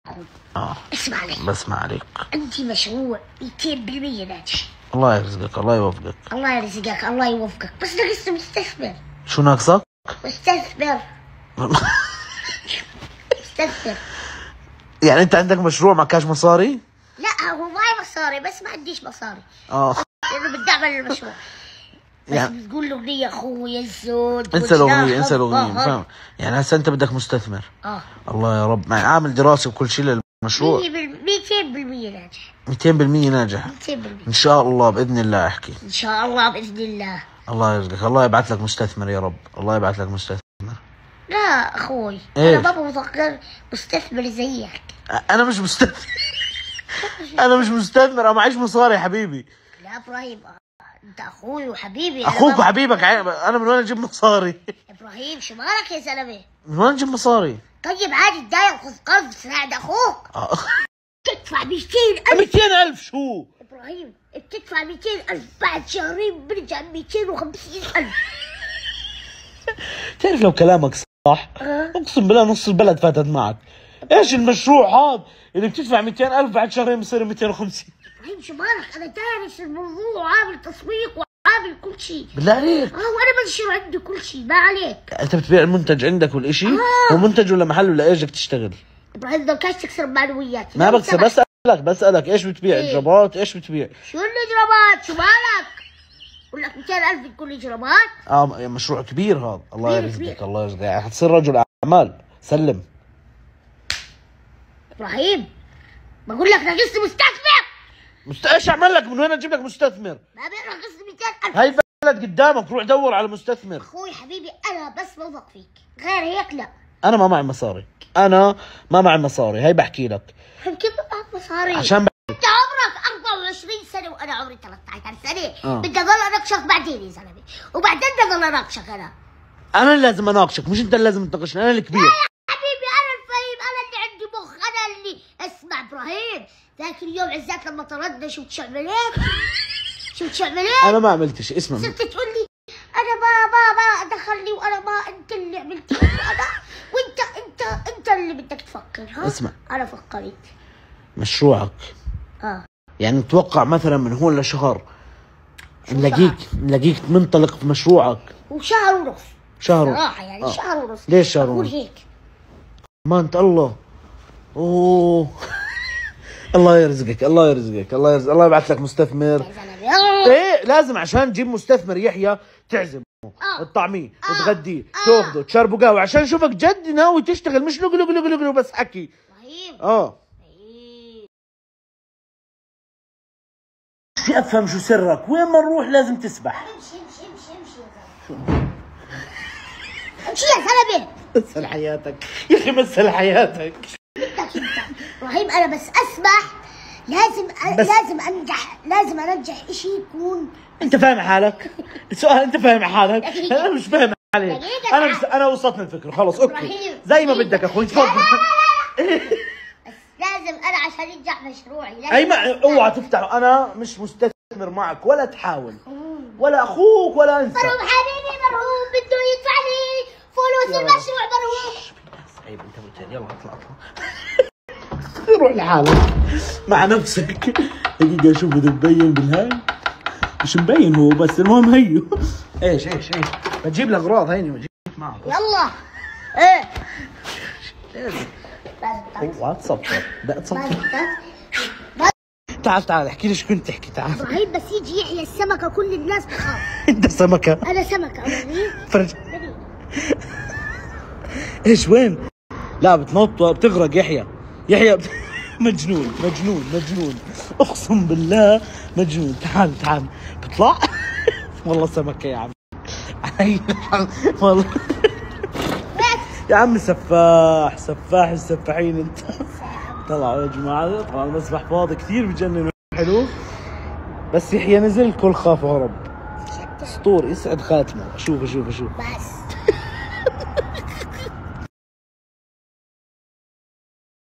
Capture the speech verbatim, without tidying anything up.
اه اسمع عليك. بسمع عليك. عندي مشروع مئتين بالمئة ناجح. الله يرزقك، الله يوفقك. الله يرزقك، الله يوفقك، بس ناقص مستثمر. شو ناقصك؟ مستثمر. مستثمر. يعني انت عندك مشروع ما كاش مصاري؟ لا هو معي مصاري بس ما عنديش مصاري. اه لانه بدي اعمل المشروع. بس يعني بتقول الاغنيه اخوي الزود. انسى الاغنيه، انسى الاغنيه، فاهم؟ يعني هسه انت بدك مستثمر. اه الله يا رب، يعني عامل دراسه وكل شيء للمشروع. مئتين بالمئة ناجح. مئتين بالمئة ناجح. مئتين بالمئة ان شاء الله باذن الله. احكي ان شاء الله باذن الله. الله يرزقك، الله يبعث لك مستثمر يا رب، الله يبعث لك مستثمر. لا اخوي إيه؟ انا ما بفكر مستثمر زيك. انا مش مستثمر. انا مش مستثمر، انا معيش مصاري يا حبيبي. لا ابراهيم انت اخوي وحبيبي. اخوك وحبيبك، انا من وين اجيب مصاري؟ ابراهيم شو مالك يا زلمه؟ من وين اجيب مصاري؟ طيب عادي تضايق خذ قرض ساعد اخوك. آه. تدفع مئتين ألف. مئتين ألف شو؟ ابراهيم بتدفع مئتين ألف بعد شهرين برجع مئتين وخمسين ألف. تعرف لو كلامك صح أه؟ اقسم بالله نص البلد فاتت معك. ايش المشروع هذا اللي بتدفع مئتين ألف بعد شهرين بصير مئتين وخمسين؟ ابراهيم شو مالك؟ انا دارس الموضوع وعامل تسويق وعامل كل شيء. بالله عليك؟ اه وانا بنشر عندي كل شيء، ما عليك. انت بتبيع المنتج عندك والاشي؟ آه. هو منتج ولا محل ولا ايش بدك تشتغل؟ ابراهيم بدك تكسر معنوياتي. ما بكسب، بسألك بسألك ايش بتبيع؟ إيه؟ اجرابات؟ ايش بتبيع؟ شو الاجرابات؟ شو مالك؟ بقول لك مئتين ألف بكل اجرابات؟ اه مشروع كبير هذا، الله كبير يرزقك، كبير. الله يرزقك، يعني حتصير رجل اعمال. سلم. ابراهيم بقول لك ناقصني مستثمر. مست... ايش اعمل لك؟ من وين اجيب لك مستثمر؟ ما بين ناقصني مئتين ألف. هاي البلد قدامك، روح دور على مستثمر. اخوي حبيبي انا بس بوثق فيك، غير هيك لا. انا ما معي مصاري، انا ما معي مصاري، هاي بحكي لك. كيف معك مصاري؟ عشان ب... انت عمرك أربعة وعشرين سنة وانا عمري ثلاثة عشر سنة. آه. بدي اضل اناقشك بعدين يا زلمه، وبعدين بدي اضل اناقشك انا. انا اللي لازم اناقشك، مش انت اللي لازم تناقشني، انا الكبير. حبيبي انا الفهيم، انا اللي عندي مخ، انا اللي اسمع ابراهيم. ذاك اليوم عزات لما طردنا شو بتعملين؟ شو بتعملين؟ انا ما عملت شيء، اسمع. صرت تقول لي انا ما ما ما دخلني وانا ما انت اللي عملت انا وانت انت انت اللي بدك تفكر. ها اسمع، انا فكرت. مشروعك اه يعني نتوقع مثلا من هون لشهر نلاقيك نلاقيك منطلق في مشروعك. وشهر ونص شهر صراحه يعني. آه. شهر ونص. ليش شهر ونص؟ بقول هيك ما انت الله. اوه. الله يرزقك، الله يرزقك، الله يرزقك، الله يبعث لك مستثمر. يا زلمه. ايه لازم عشان تجيب مستثمر يحيى تعزمه، آه. تطعميه، آه. تغديه، آه. تاخذه، تشربه قهوه عشان نشوفك جد ناوي تشتغل، مش لقلق لقلق لقلق بس حكي. رهيب. اه بدي افهم شو سرك، وين ما نروح لازم تسبح. امشي امشي امشي امشي يا زلمه. امشي يا زلمه. مثل حياتك يا اخي، مثل حياتك. بدك انت رهيب. انا بس اسبح لازم أ... بس لازم انجح، لازم انجح شيء يكون. انت فاهم حالك؟ السؤال انت فاهم حالك؟ انا مش فاهم عليك. دقيقة. انا بس انا وصلتني الفكره خلص. اوكي إبراهيم. زي ما بدك اخوي، تفضل. بس لازم انا عشان ينجح مشروعي لازم. اي ما اوعى تفتح، انا مش مستثمر معك ولا تحاول، ولا اخوك ولا انت. مرهوب حبيبي، مرهوب بده يدفع لي فلوس المشروع. مرهوب عيب انت قلت يلا اطلع اطلع. روح لحالك مع نفسك. دقيقة شوف بده مبين بالهاي، مش مبين هو بس المهم هيو. ايش ايش ايش بتجيب الاغراض هيني وجيب معك. يلا. ايه اوعى تصفر، لا تصفر. تعال تعال احكي لي شو كنت تحكي. تعال ابراهيم بس يجي يحيى السمكة كل الناس بخاف. انت سمكة؟ انا سمكة. ابراهيم فرج. ايش وين؟ لا بتنط بتغرق يحيى. يحيى بت... مجنون مجنون مجنون اقسم بالله مجنون. تعال تعال بطلع. والله سمكة يا عم. والله يا عم سفاح سفاح السفاحين انت. طلعوا يا جماعة، طبعا المسبح فاضي كثير بجنن حلو، بس يحيى نزل كل خاف وهرب. اسطوري يسعد خاتمه. شوف شوف شوف بس